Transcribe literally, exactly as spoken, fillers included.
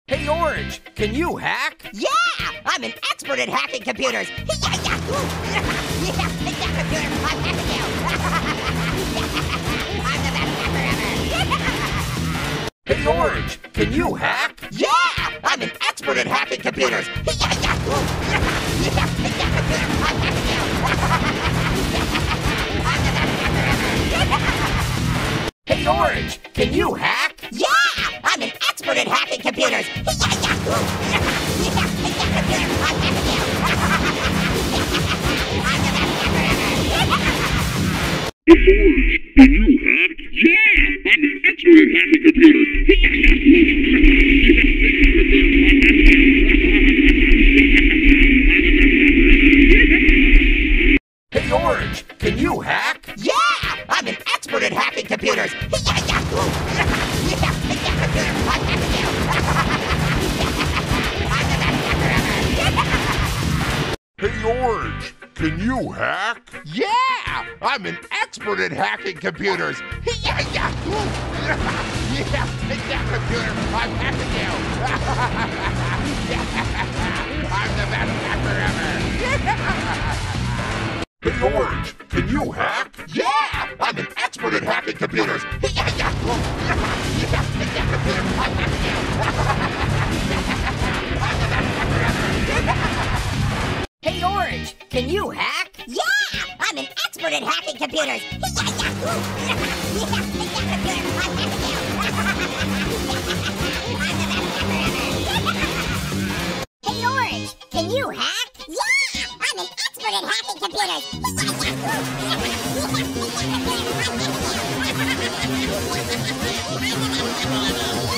Hey, Orange, can you hack? Yeah, I'm an expert at hacking computers. Yeah, yeah, ooh. Yeah, take that computer, I'm hacking you. I'm the best hacker ever. Hey, Orange, can you hack? Yeah, I'm an expert at hacking computers. Yeah, yeah, ooh. Yeah, take that computer, I'm hacking you. I'm the best hacker ever. Hey, Orange, can you hack? Yeah, I'm an expert at hacking computers. Yeah, yeah, ooh. Yeah, take that computer, I'm hacking you. I'm the best hacker ever. Hey, Orange, can you hack? Yeah, I'm an expert at hacking computers. Hey, Orange, can you hack? Yeah, I'm an expert at hacking computers. Yeah, yeah, ooh. Yeah, take that computer, I'm hacking you. I'm the best hacker ever. Hey, Orange, can you hack? Yeah, I'm an expert at hacking computers. Yeah, yeah, ooh. Yeah, take that computer, I'm hacking you. I'm the best hacker ever. Hey, Orange, can you hack? Yeah, I'm an expert at hacking computers. Yeah, yeah, ooh. Yeah, take that computer, I'm hacking you. I'm the best hacker ever. Hey, Orange, can you hack? Yeah, I'm an expert at hacking computers. Yeah, yeah, ooh. Yeah, take that computer, I'm hacking you. I'm the best hacker ever. Hey, Orange, can you hack? Yeah, I'm an expert at hacking computers. Yeah, yeah, ooh. Yeah, take that computer, I'm hacking you. I'm the best hacker ever.